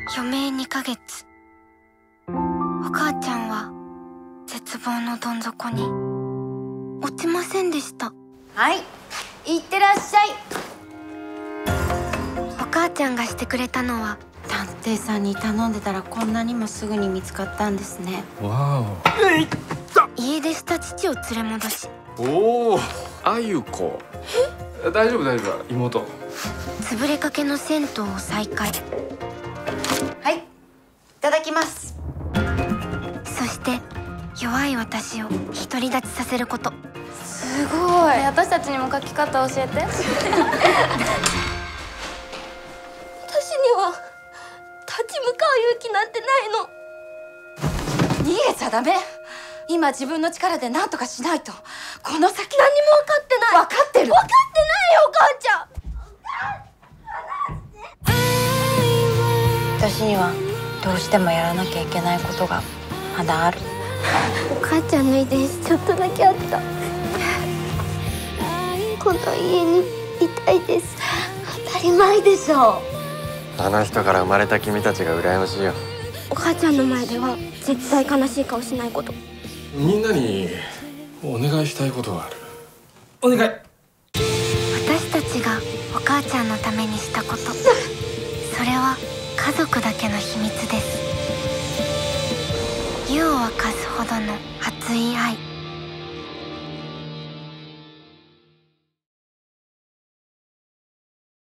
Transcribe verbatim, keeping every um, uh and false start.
余命にかげつ。お母ちゃんは絶望のどん底に落ちませんでした。 はい、いってらっしゃい。 お母ちゃんがしてくれたのは、 探偵さんに頼んでたらこんなにもすぐに見つかったんですね。 わお。家出した父を連れ戻し。 おお、あゆこ。大丈夫大丈夫、妹。 潰れかけの銭湯を再開。 はい、いただきます。 そして弱い私を独り立ちさせること。 すごい。私たちにも書き方教えて。私には立ち向かう勇気なんてないの。 逃げちゃダメ。今自分の力で何とかしないと。この先何にも分かってない。分かってる。 分かってないよ、お母ちゃん。 私にはどうしてもやらなきゃいけないことがまだある。 お母ちゃんの遺伝子ちょっとだけあった。この家にいたいです。 当たり前でしょ。 あの人から生まれた君たちが羨ましいよ。 お母ちゃんの前では絶対悲しい顔しないこと。 みんなにお願いしたいことがある。お願い。 私たちがお母ちゃんのためにしたこと、それは家族だけの秘密です。湯を沸かすほどの熱い愛。